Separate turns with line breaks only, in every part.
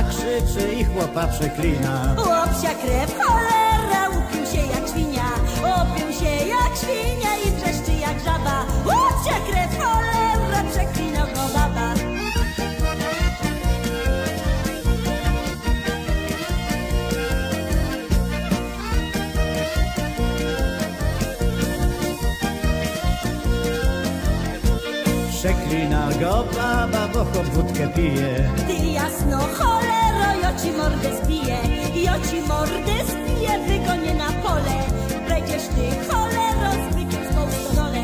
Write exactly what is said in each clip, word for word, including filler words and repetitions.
krzyczy i chłopa przeklina.
Łopsia krew, cholera, upił się jak świnia, upił się jak świnia i wrzeszczy jak żaba. Łopsia krew, cholera, przeklina go baba.
Przeklina go baba, bo chłop wódkę pije.
Ty jasno, cholero, jo ci mordę zbiję, jo ci mordę zbiję, wygonię na pole. Będziesz ty, cholero, z bykiem w tą stodole.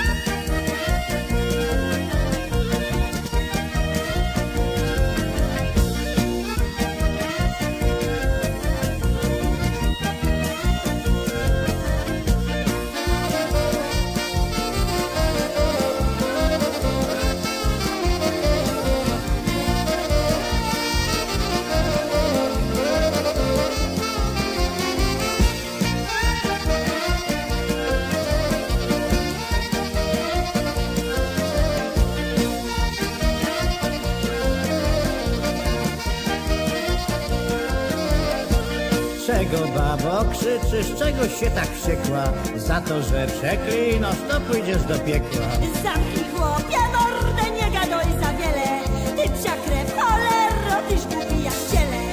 Czego babo krzyczysz, czego się tak wściekła? Za to, że przeklinasz, to pójdziesz do piekła.
Zamknij chłopie mordę, nie gadaj za wiele. Ty psia krew, cholero, tyś głupi jak ciele.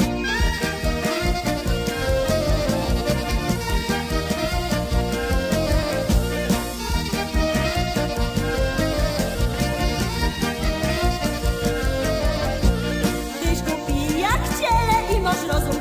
Tyś głupi jak ciele i masz rozum